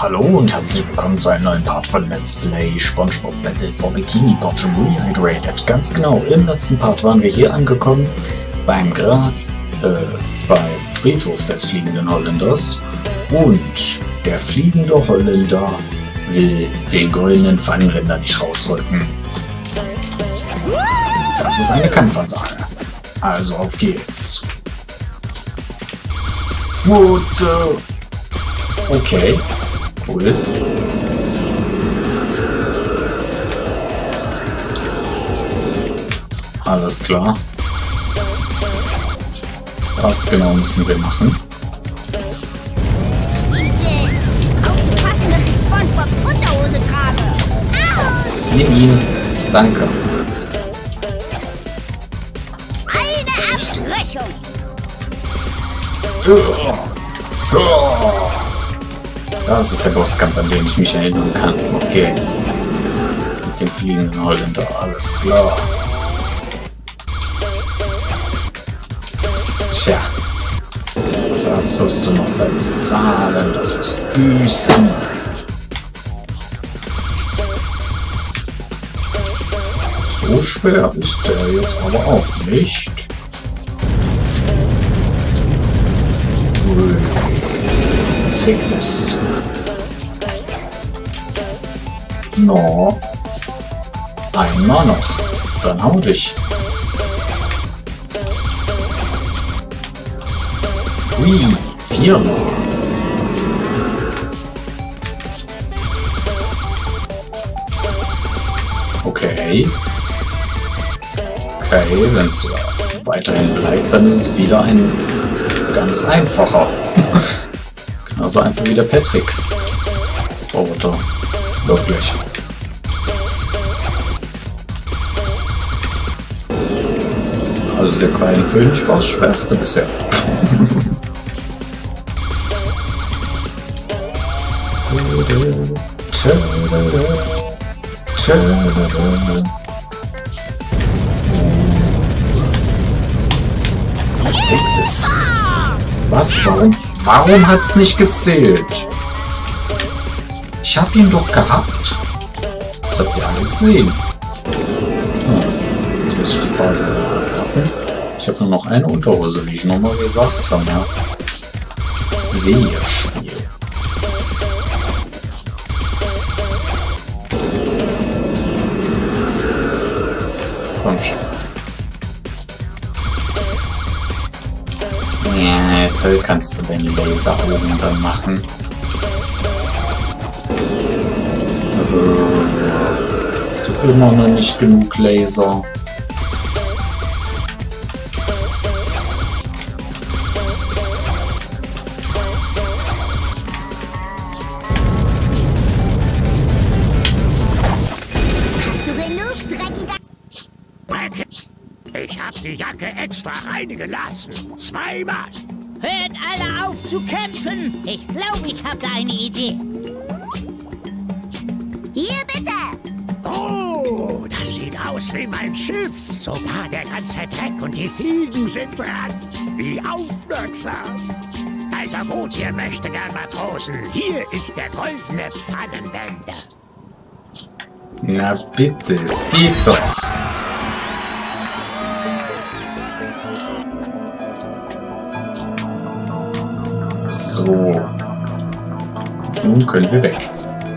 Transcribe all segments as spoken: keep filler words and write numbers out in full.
Hallo und herzlich willkommen zu einem neuen Part von Let's Play SpongeBob Battle for Bikini Bottom Rehydrated. Ganz genau, im letzten Part waren wir hier angekommen, beim Grab, äh, beim Friedhof des fliegenden Holländers. Und der fliegende Holländer will den goldenen Fangränder nicht rausrücken. Das ist eine Kampfansage. Also auf geht's. What the... Okay. Cool. Alles klar. Was genau müssen wir machen? Aufzupassen, dass ich SpongeBobs Unterhose trage. Aus! Nimm ihn. Danke. Eine Abbrechung. Das ist der Bosskampf, an den ich mich erinnern kann. Okay. Mit dem fliegenden Holländer, alles klar. Tja. Das wirst du noch beides zahlen, das wirst du büßen. So schwer ist der jetzt aber auch nicht. Tickt es. No. Einmal noch. Dann hau dich. Ui, viermal. Okay. Okay, wenn es weiterhin bleibt, dann ist es wieder ein ganz einfacher. Genauso einfach wie der Patrick. Roboter. Wirklich. Also der kleine König war das schwerste bisher. Verdecktes. Was? Warum? Warum hat's nicht gezählt? Ich hab ihn doch gehabt. Das habt ihr alle gesehen. Hm. Jetzt muss ich die Phase abwarten. Ich habe nur noch eine Unterhose, wie ich nochmal gesagt habe. Ja. Wehe-Spiel. Komm schon. Ja, toll kannst du den Laser oben dann machen. Hast du immer noch nicht genug Laser? Hast du genug, dreckiger... Ich hab die Jacke extra reinigen lassen. Zweimal. Hört alle auf zu kämpfen. Ich glaube, ich habe da eine Idee. Hier bitte. Oh, das sieht aus wie mein Schiff. Sogar der ganze Dreck und die Fliegen sind dran. Wie aufmerksam. Also gut, ihr möchte gern Matrosen. Hier ist der goldene Pfannenwender. Na bitte, es geht doch. So. Nun können wir weg.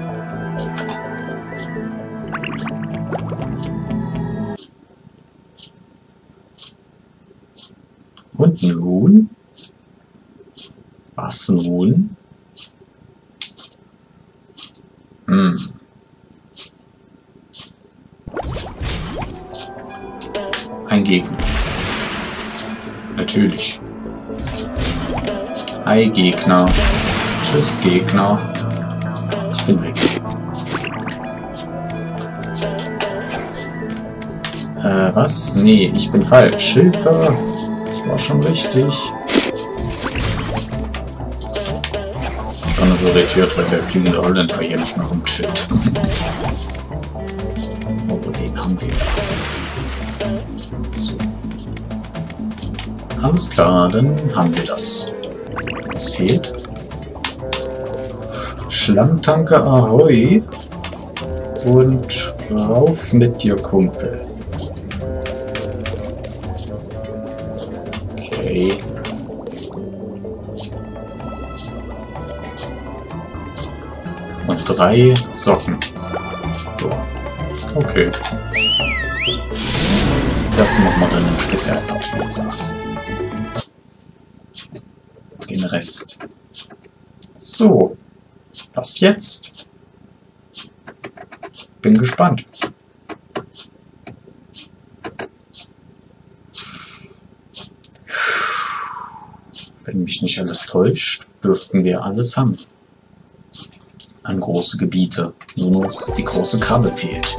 Und nun? Was nun? Hm. Ein Gegner. Natürlich. Hi Gegner. Tschüss Gegner. Ich bin weg. Äh, was? Nee, ich bin falsch. Hilfe! Ich war schon richtig. Ich war nur so irritiert, weil der fliegende Holländer hier nicht mehr rumchillt. Oh, den haben wir. So. Alles klar, dann haben wir das. Was fehlt? Schlammtanke Ahoi. Und rauf mit dir, Kumpel. Okay. Und drei Socken. So. Okay. Das machen wir dann im Spezialpart, wie gesagt. Den Rest. So. Was jetzt? Bin gespannt. Wenn mich nicht alles täuscht, dürften wir alles haben. An große Gebiete. Nur noch die große Krabbe fehlt.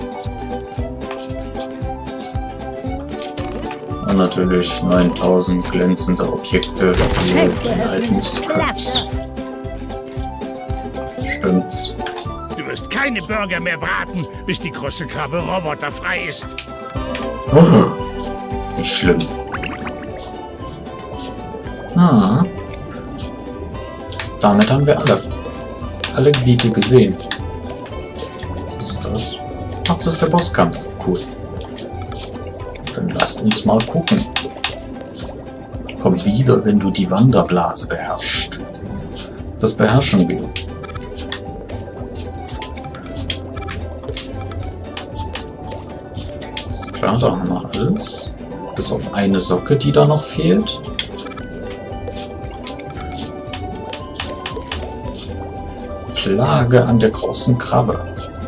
Und natürlich neuntausend glänzende Objekte für den alten Mister Krabs. Stimmt's. Du wirst keine Burger mehr braten, bis die große Krabbe roboterfrei ist. Oh, nicht schlimm. Hm. Damit haben wir alle. Alle Gebiete gesehen. Was ist das? Ach, das ist der Bosskampf. Cool. Dann lasst uns mal gucken. Komm wieder, wenn du die Wanderblase beherrschst. Das beherrschen wir. Ist klar, da haben wir alles. Bis auf eine Socke, die da noch fehlt. Plage an der großen Krabbe.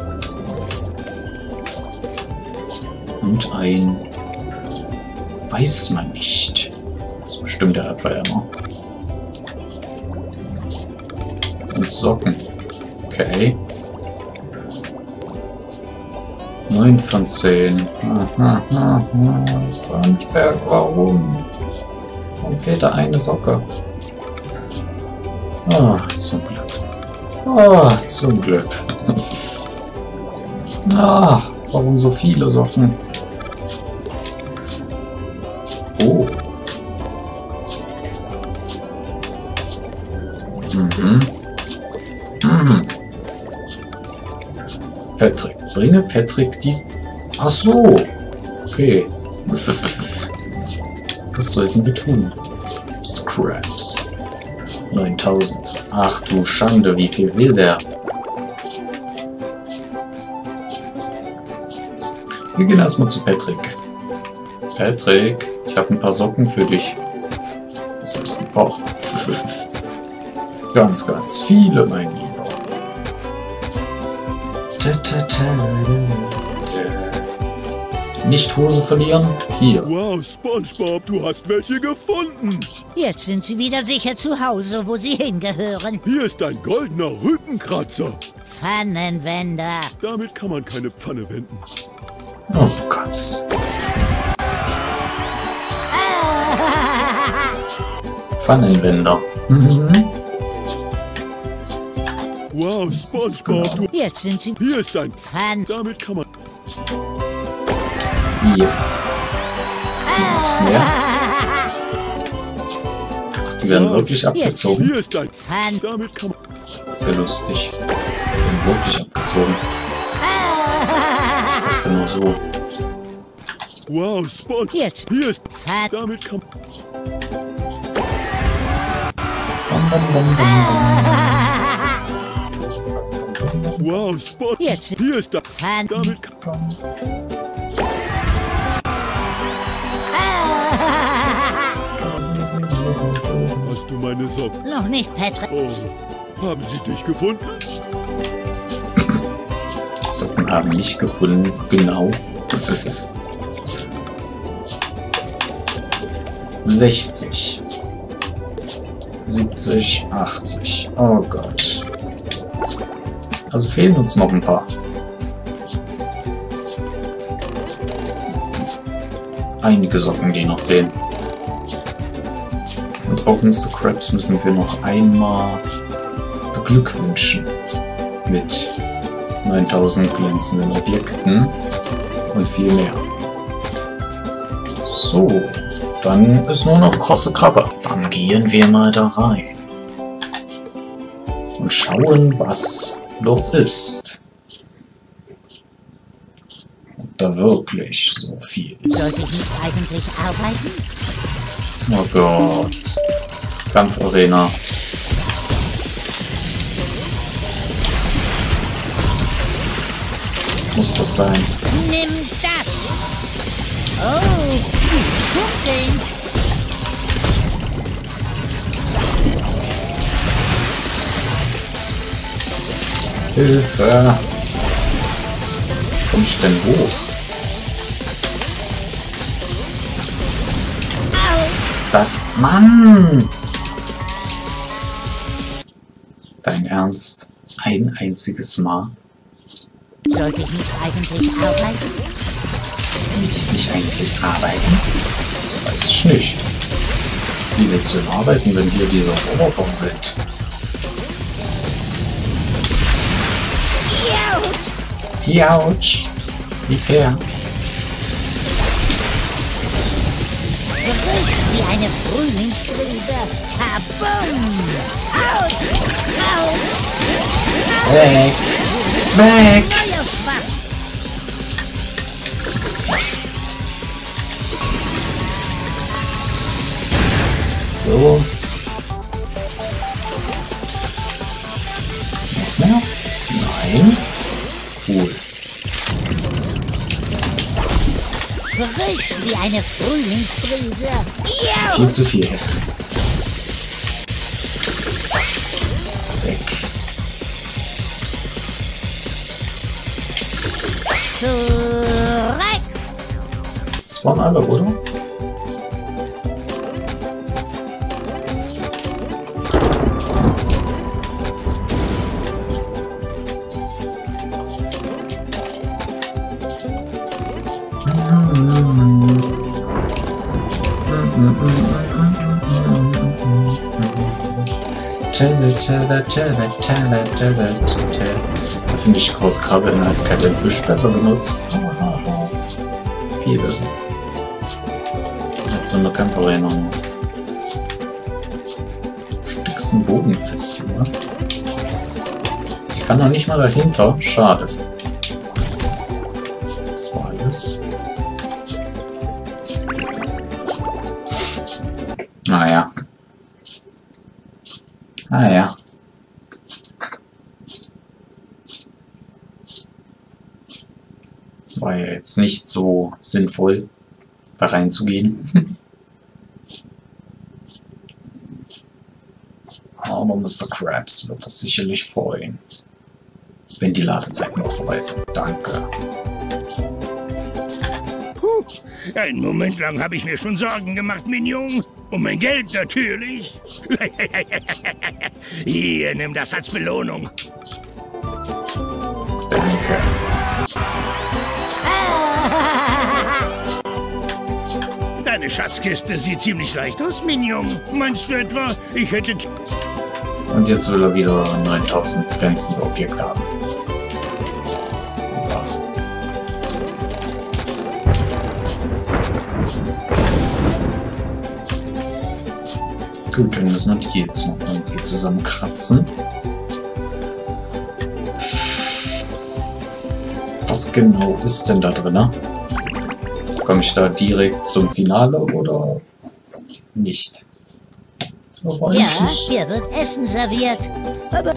Und ein... Weiß man nicht. Das ist bestimmt der Abwehrhammer. Und Socken. Okay. neun von zehn. Sandberg, warum? Warum fehlt da eine Socke? Ah, zum Glück. Ah, zum Glück. Ah, warum so viele Socken? Oh. Mhm. Mhm. Patrick. Bringe Patrick die... Ach so. Okay. Das sollten wir tun. Mister Krabs. neuntausend. Ach du Schande, wie viel will der? Wir gehen erstmal zu Patrick. Patrick, ich habe ein paar Socken für dich. Was ist ein paar? Ganz, ganz viele, mein Lieber. Nicht Hose verlieren? Hier. Wow, SpongeBob, du hast welche gefunden. Jetzt sind sie wieder sicher zu Hause, wo sie hingehören. Hier ist ein goldener Rückenkratzer. Pfannenwender. Damit kann man keine Pfanne wenden. Oh Gott. Pfannenwender. Mhm. Wow, SpongeBob, du... Jetzt sind sie... Hier ist ein... Pfann... Damit kann man... Hier. Ja. Ach, die werden wirklich abgezogen. Hier ist ein... Pfann... Damit kann man... Sehr lustig. Die werden wirklich abgezogen. Ich dachte nur so. Wow, Spon... Jetzt... Hier ist... Pfann... Damit kann man... Bam, bam, bam, bam, Wow, Spon... Jetzt... Hier ist das... Pfann... Damit kann... bam. Hast du meine Socken? Noch nicht, Patrick. Oh, haben sie dich gefunden? Die Socken haben mich gefunden. Genau. sechzig. siebzig, achtzig. Oh Gott. Also fehlen uns noch ein paar. Einige Socken, die noch fehlen. Und auch Mister Krabs müssen wir noch einmal beglückwünschen. Mit neuntausend glänzenden Objekten und viel mehr. So, dann ist nur noch große Krabbe. Dann gehen wir mal da rein. und schauen, was dort ist. Ob da wirklich so viel ist. Sollte ich nicht eigentlich arbeiten? Oh Gott. Kampfarena. Muss das sein? Nimm das! Oh, Kugeln! Hilfe! Komm ich denn hoch? Das Mann! Dein Ernst? Ein einziges Mal? Sollte ich nicht eigentlich arbeiten? Will ich nicht eigentlich arbeiten? Das weiß ich nicht. Wie willst du denn arbeiten, wenn hier diese Roboter sind? Autsch! Wie fair. Gerücht wie eine Frühlingsbrise. Kabum! Autsch! Autsch! Weg! Weg! Neuer Schwach! So. Noch mehr? Nein. Cool. Gerücht wie eine Frühlingsbrise. Viel zu viel. Weg. Zurück! Das waren alle, oder? Da finde ich Großkrabbe in eiskalte Fisch besser benutzt. Viel besser. Jetzt so eine Kämpferarena. Steckst den Bogen fest, Junge. Ich kann noch nicht mal dahinter. Schade. Das war alles. Naja. Ah ja. War ja jetzt nicht so sinnvoll, da reinzugehen. Aber Mister Krabs wird das sicherlich freuen, wenn die Ladezeiten noch vorbei sind. Danke. Puh, einen Moment lang habe ich mir schon Sorgen gemacht, Mignon. Um mein Geld natürlich. Hier, nimm das als Belohnung. Danke. Deine Schatzkiste sieht ziemlich leicht aus, Mignon. Meinst du etwa, ich hätte... Und jetzt will er wieder neuntausend glänzende Objekte haben. Gut, dann müssen wir die jetzt noch irgendwie zusammenkratzen. Was genau ist denn da drin? Komme ich da direkt zum Finale oder nicht? Aber Ja, ich- hier wird Essen serviert. Aber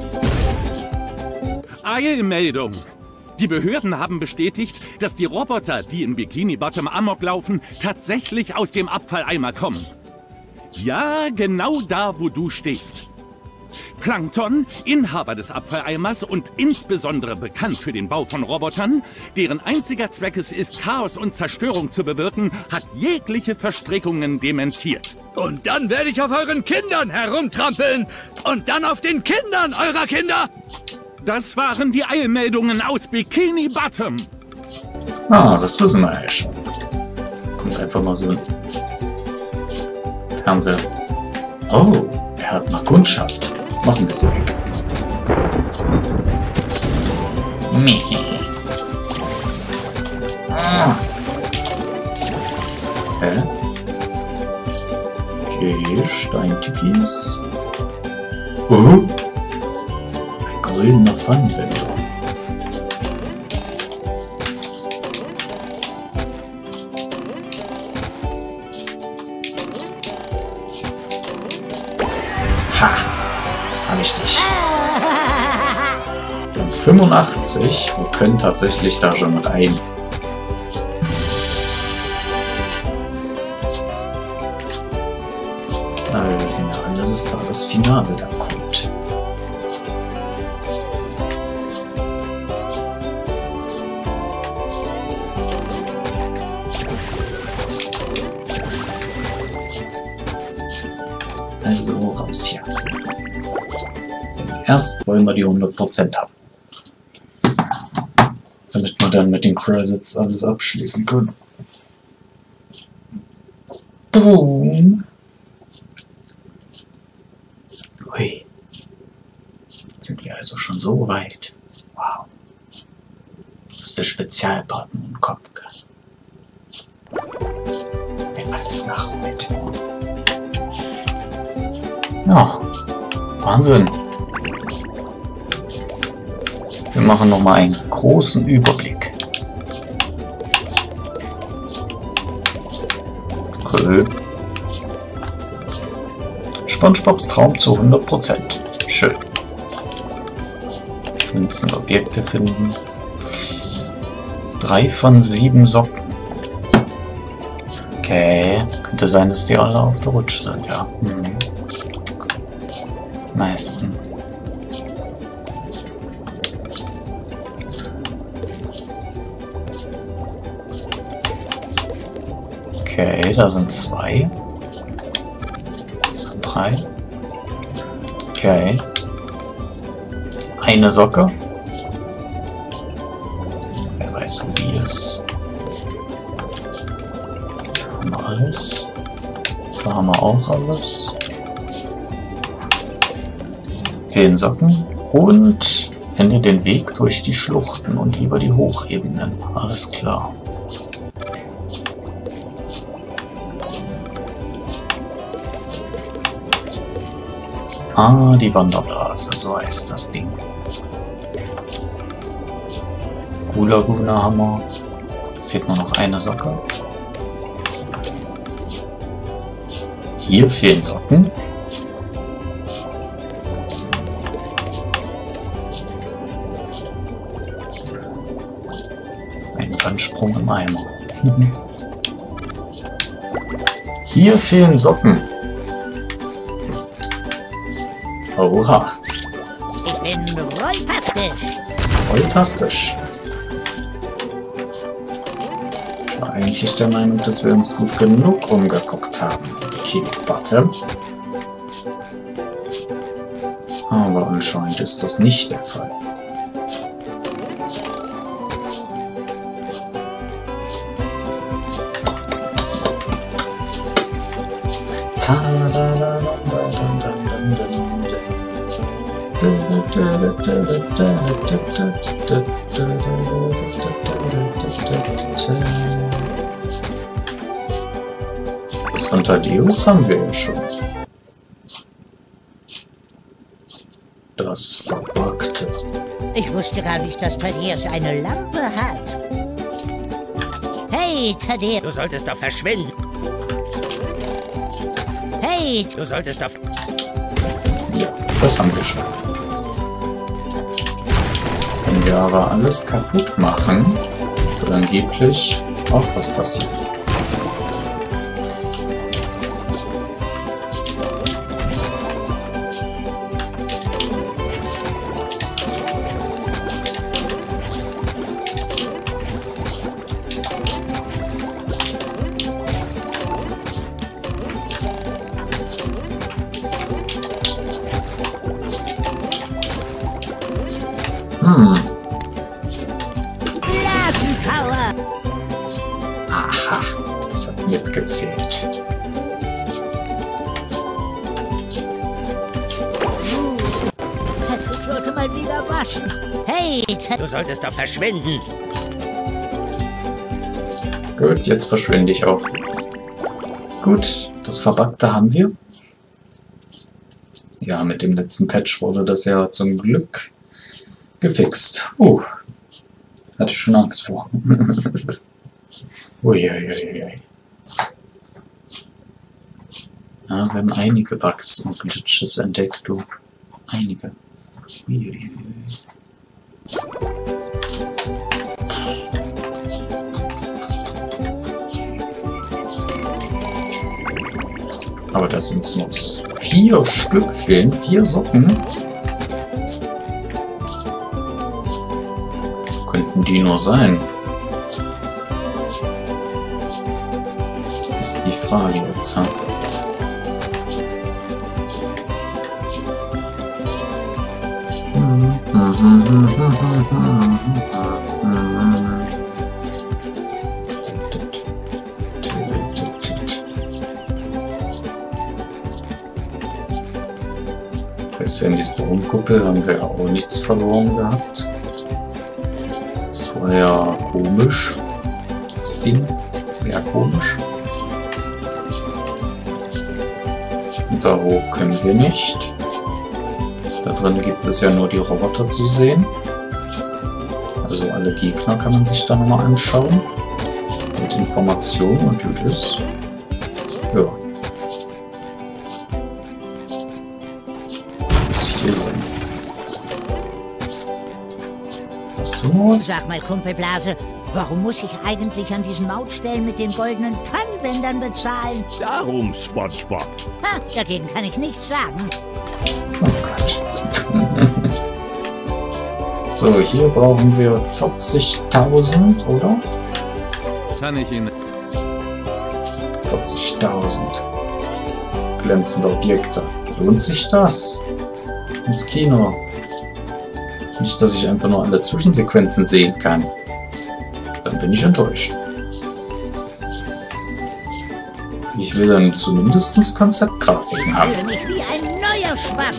Eilmeldung! Die Behörden haben bestätigt, dass die Roboter, die in Bikini Bottom Amok laufen, tatsächlich aus dem Abfalleimer kommen. Ja, genau da, wo du stehst. Plankton, Inhaber des Abfalleimers und insbesondere bekannt für den Bau von Robotern, deren einziger Zweck es ist, Chaos und Zerstörung zu bewirken, hat jegliche Verstrickungen dementiert. Und dann werde ich auf euren Kindern herumtrampeln. Und dann auf den Kindern eurer Kinder. Das waren die Eilmeldungen aus Bikini Bottom. Ah, das wissen wir ja schon. Kommt einfach mal so ein Fernseher. Oh, er hat mal Kundschaft. Machen wir sie weg. Michi. Ah. Hä? Okay, Steintipis. Oh. drüben noch Pfannenwände. Ha! Hab ich dich. Wir haben fünfundachtzig. Wir können tatsächlich da schon rein. Aber wir wissen ja alle, dass da das Finale dann kommt. Also raus hier. Denn erst wollen wir die hundert Prozent haben. Damit wir dann mit den Credits alles abschließen können. Boom! Ui. Sind wir also schon so weit? Wow. Das ist der Spezialpartner im Kopf. Der alles nachholt. Ja, Wahnsinn. Wir machen nochmal einen großen Überblick. Cool. SpongeBobs Traum zu hundert Prozent. Schön. Wir müssen Objekte finden. Drei von sieben Socken. Okay. Könnte sein, dass die alle auf der Rutsche sind, ja. Mhm. Meisten. Okay, da sind zwei. Zwei, drei. Okay. Eine Socke. Wer weiß, wo die ist. Da haben wir alles. Da haben wir auch alles. Fehlen Socken. Und finde den Weg durch die Schluchten und über die Hochebenen. Alles klar. Ah, die Wanderblase, so heißt das Ding. Gulaguna Hammer. Fehlt nur noch eine Socke. Hier fehlen Socken. Ein Wandsprung im Eimer. Hier fehlen Socken. Oha. Ich bin rolltastisch. Rolltastisch. Ich war eigentlich der Meinung, dass wir uns gut genug umgeguckt haben. Okay, warte. Aber anscheinend ist das nicht der Fall. Das von Thaddeus haben wir ja schon. Das Verpackte. Ich wusste gar nicht, dass Thaddeus eine Lampe hat. Hey, Thaddeus. Du solltest doch verschwinden. Hey, Du solltest doch... Ja, das haben wir schon. Wenn wir aber alles kaputt machen, soll angeblich auch was passieren. Hm. Blasenpower. Aha, das hat mitgezählt. Patrick sollte mal wieder waschen. Hey, Thaddeus. Du solltest doch verschwinden. Gut, jetzt verschwinde ich auch. Gut, das Verpackte haben wir. Ja, mit dem letzten Patch wurde das ja zum Glück Gefixt. Uh. Hatte ich schon Angst vor. Uiuiui. Ja, wir haben einige Bugs und Glitches entdeckt, du. Einige. Uiuiui. Aber dass uns noch vier Stück fehlen, vier Socken. Könnten die nur sein? Das ist die Frage jetzt. Ha? Bisher in dieser Baumkuppel haben wir auch nichts verloren gehabt. Das war ja komisch. Das Ding. Sehr komisch. Und da hoch können wir nicht. Da drin gibt es ja nur die Roboter zu sehen. Also alle Gegner kann man sich da nochmal anschauen. Mit Informationen und gut ist. Ja. Hier sein. Hast du noch was? Sag mal, Kumpelblase, warum muss ich eigentlich an diesen Mautstellen mit den goldenen Pfannenwändern bezahlen? Darum, SpongeBob. Ha, dagegen kann ich nichts sagen. Oh Gott. So, hier brauchen wir vierzigtausend, oder? Kann ich Ihnen... vierzigtausend. Glänzende Objekte. Lohnt sich das? Ins Kino. Nicht, dass ich einfach nur alle Zwischensequenzen sehen kann. Dann bin ich enttäuscht. Ich will dann zumindest Konzeptgrafiken haben. Ich fühle mich wie ein neuer Schwamm.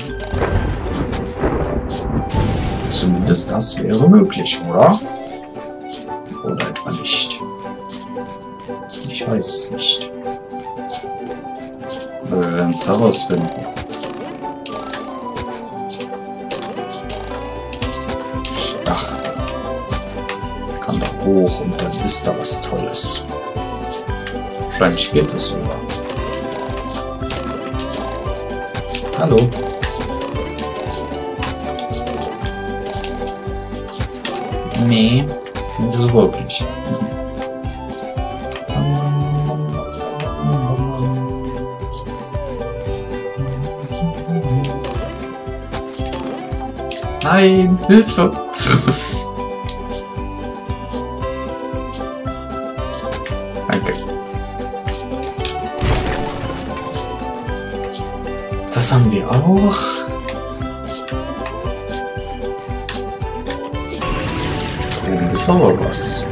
Zumindest das wäre möglich, oder? Oder etwa nicht. Ich weiß es nicht. Wir werden es herausfinden. Stachel. Ich kann da hoch und dann ist da was Tolles. Wahrscheinlich geht es sogar. Hallo. Nee, nicht so wirklich. Nein, Hilfe! Danke. Das haben wir auch. Oben ist aber was.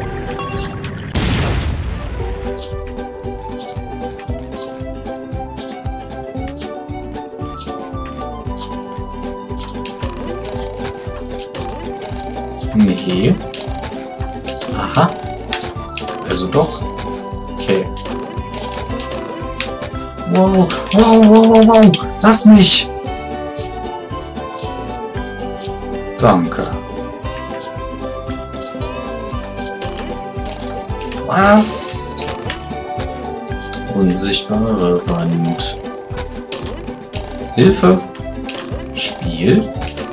Nee. Aha. Also doch. Okay. Wow. Wow, wow, wow, wow. Lass mich. Danke. Was? Unsichtbare Wand. Hilfe. Spiel.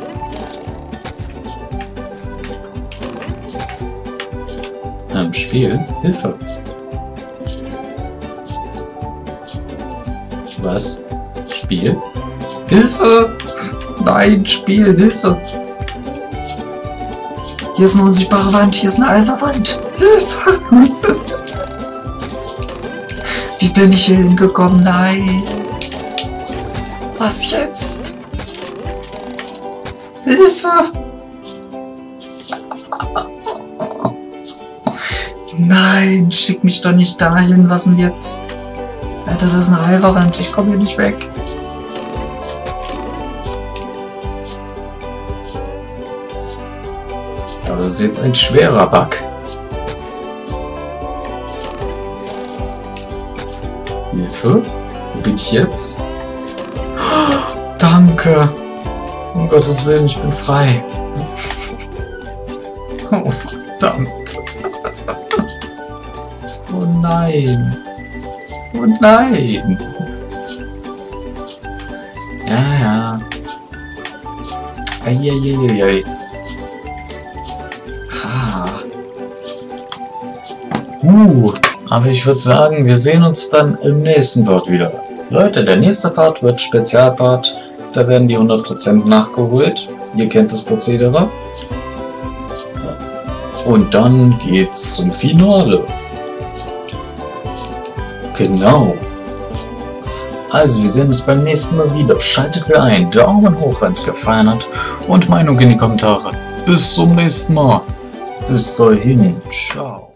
Ähm, Spiel. Hilfe. Was? Spiel? Hilfe! Nein, Spiel, Hilfe! Hier ist eine unsichtbare Wand, hier ist eine Alpha-Wand. Hilfe! Wie bin ich hier hingekommen? Nein! Was jetzt? Hilfe! Nein, schick mich doch nicht dahin. Was denn jetzt? Alter, das ist eine Alpha-Wand. Ich komme hier nicht weg. Das ist jetzt ein schwerer Bug. Hilfe? Wo bin ich jetzt? Oh, danke. Um Gottes Willen, ich bin frei. Oh, verdammt. Oh nein. Oh nein. Ja, ja. Eieieiei. Ha. Uh, aber ich würde sagen, wir sehen uns dann im nächsten Part wieder. Leute, der nächste Part wird Spezialpart. Da werden die hundert Prozent nachgeholt. Ihr kennt das Prozedere. Und dann geht's zum Finale. Genau. Also, wir sehen uns beim nächsten Mal wieder. Schaltet wieder ein. Daumen hoch, wenn es gefallen hat. Und Meinung in die Kommentare. Bis zum nächsten Mal. Bis dahin. Ciao.